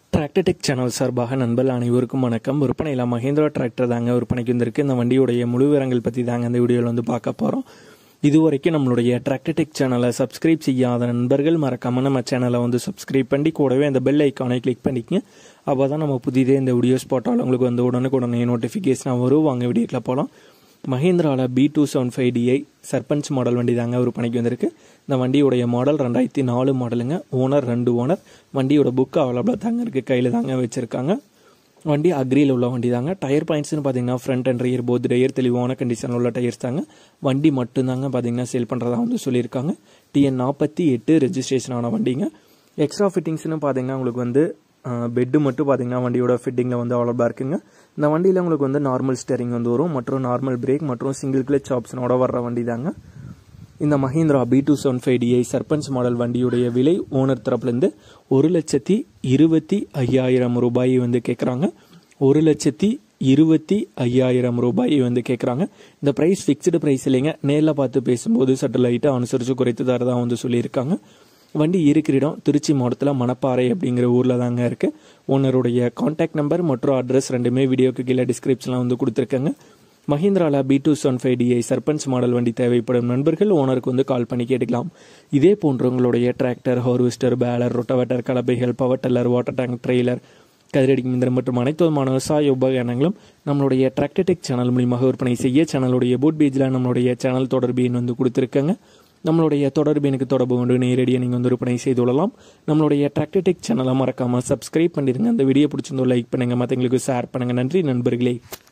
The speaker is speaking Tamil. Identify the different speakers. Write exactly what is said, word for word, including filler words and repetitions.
Speaker 1: டிராக்டர் டெக் சேனல் சார்பாக நண்பர்கள் அனைவருக்கும் வணக்கம். விற்பனையில் மஹேந்திரா டிராக்டர் தாங்க விற்பனைக்கு வந்திருக்கு. இந்த வண்டியுடைய முழு விவரங்கள் பற்றி தாங்க இந்த வீடியோவில் வந்து பார்க்க போகிறோம். இதுவரைக்கும் நம்மளுடைய டிராக்டர் டெக் சேனலை சப்ஸ்கிரைப் செய்யாத நண்பர்கள் மறக்காம நம்ம சேனலை வந்து சப்ஸ்கிரைப் பண்ணி கூடவே அந்த பெல் ஐக்கானை கிளிக் பண்ணிக்கங்க. அப்போ தான் நம்ம புதிதே இந்த வீடியோஸ் போட்டாலும் உங்களுக்கு வந்து உடனுக்குடனே நோட்டிஃபிகேஷனாக வரும். வாங்க வீடியோக்கில் போகலாம். மஹேந்திராவில் B two seven five DI Sarpanch model வண்டி தாங்க விற்பனைக்கு வந்திருக்கு. இந்த வண்டியுடைய மாடல் ரெண்டாயிரத்தி நாலு மாடலுங்க. ஓனர் ரெண்டு ஓனர். வண்டியோட புக் அவைலபிளாக தாங்க இருக்குது, கையில் தாங்க வச்சுருக்காங்க. வண்டி அக்ரியில் உள்ள வண்டி தாங்க. டயர் பாயிண்ட்ஸ்னு பார்த்தீங்கன்னா front and rear both tyre தெளிவான கண்டிஷனில் உள்ள டயர்ஸ் தாங்க. வண்டி மட்டும்தாங்க பார்த்தீங்கன்னா சேல் பண்ணுறதா வந்து சொல்லியிருக்காங்க. டிஎன் நாற்பத்தி எட்டு ரெஜிஸ்ட்ரேஷன் ஆன வண்டிங்க. எக்ஸ்ட்ரா ஃபிட்டிங்ஸ்னு பார்த்தீங்கன்னா உங்களுக்கு வந்து பெட்டு மட்டும் பார்த்தீங்கன்னா வண்டியோட ஃபிட்டிங்கில் வந்து அவைலபிளாக இருக்குங்க. இந்த வண்டியில் உங்களுக்கு வந்து நார்மல் ஸ்டேரிங் வந்து வரும் மற்றும் நார்மல் பிரேக் மற்றும் சிங்கிள் கிளச் ஆப்ஷனோட வர்ற வண்டி தாங்க. இந்த Mahindra B two seven five DI Sarpanch model வண்டியுடைய விலை ஓனர் தரப்புலேருந்து ஒரு லட்சத்தி இருபத்தி ஐயாயிரம் ரூபாய் வந்து கேட்குறாங்க. ஒரு லட்சத்தி இருபத்தி ஐயாயிரம் ரூபாய் வந்து கேட்குறாங்க. இந்த ப்ரைஸ் ஃபிக்ஸ்டு ப்ரைஸ் இல்லைங்க. நேரில் பார்த்து பேசும்போது சற்று லைட்டாக அனுசரித்து குறைத்து தரதான் வந்து சொல்லியிருக்காங்க. வண்டி இருக்கிற இடம் திருச்சி மாவட்டத்தில் மணப்பாறை அப்படிங்கிற ஊரில் தாங்க இருக்குது. ஓனருடைய கான்டாக்ட் நம்பர் மற்றும் அட்ரஸ் ரெண்டுமே வீடியோக்கு கீழே டிஸ்கிரிப்ஷனில் வந்து கொடுத்துருக்காங்க. மஹேந்திராவில் B two seven five DI Sarpanch model வண்டி தேவைப்படும் நண்பர்கள் ஓனருக்கு வந்து கால் பண்ணி கேட்டுக்கலாம். இதே போன்ற உங்களுடைய டிராக்டர், ஹார்வெஸ்டர், பேலர், ரொட்டவேட்டர், கலப்பைகள், power tiller, water tank, trailer, கதிரடி மிந்திரம் மற்றும் அனைத்து விதமான விவசாய உபகரணங்களும் நம்மளுடைய டிராக்டர் டெக் சேனல் மூலியமாக விற்பனை செய்ய சேனலுடைய போட் பேஜில் நம்மளுடைய சேனல் தொடர்பு எண் வந்து கொடுத்துருக்காங்க. நம்மளுடைய தொடர்பு எனக்கு தொடர்பு கொண்டு நேரடியாக நீங்கள் வந்து விற்பனை செய்து கொள்ளலாம். நம்மளுடைய டிராக்டர் டெக் சேனலை மறக்காமல் சப்ஸ்கிரைப் பண்ணிடுங்க. அந்த வீடியோ பிடிச்சிருந்தோ லைக் பண்ணுங்கள், மற்றவங்களுக்கு ஷேர் பண்ணுங்கள். நன்றி நண்பர்களே.